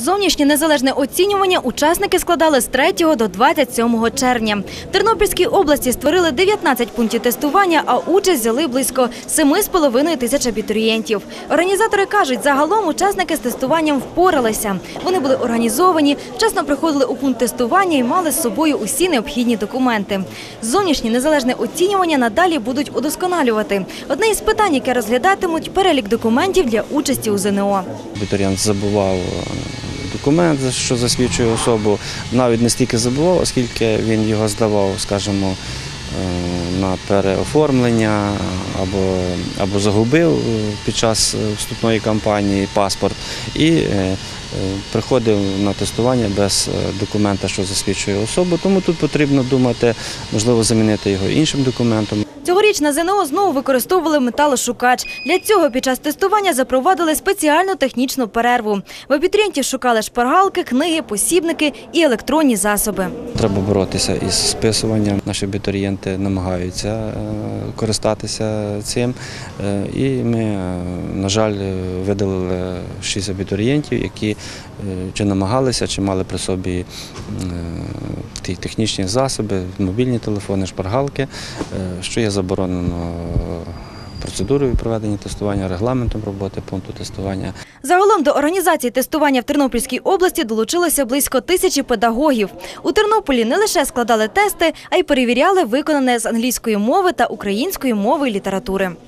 Зовнішнє незалежне оцінювання учасники складали з 3 до 27 червня. В Тернопільській області створили 19 пунктів тестування, а участь взяли близько 7,5 тисяч абітурієнтів. Організатори кажуть, загалом учасники з тестуванням впоралися. Вони були організовані, вчасно приходили у пункт тестування і мали з собою усі необхідні документи. Зовнішнє незалежне оцінювання надалі будуть удосконалювати. Одне із питань, яке розглядатимуть – перелік документів для участі у ЗНО. Абітурієнт забував документ, що засвідчує особу, навіть не стільки забував, оскільки він його здавав, скажімо, на переоформлення або загубив під час вступної кампанії паспорт і приходив на тестування без документа, що засвідчує особу. Тому тут потрібно думати, можливо, замінити його іншим документом. Цьогоріч на ЗНО знову використовували металошукач. Для цього під час тестування запровадили спеціальну технічну перерву. В абітурієнтів шукали шпаргалки, книги, посібники і електронні засоби. Треба боротися із списуванням. Наші абітурієнти намагаються користатися цим. І ми, на жаль, видалили 6 абітурієнтів, які чи намагалися, чи мали при собі ті технічні засоби, мобільні телефони, шпаргалки, що є заборонено процедурою проведення тестування, регламентом роботи пункту тестування. Загалом до організації тестування в Тернопільській області долучилося близько 1000 педагогів. У Тернополі не лише складали тести, а й перевіряли виконане з англійської мови та української мови і літератури.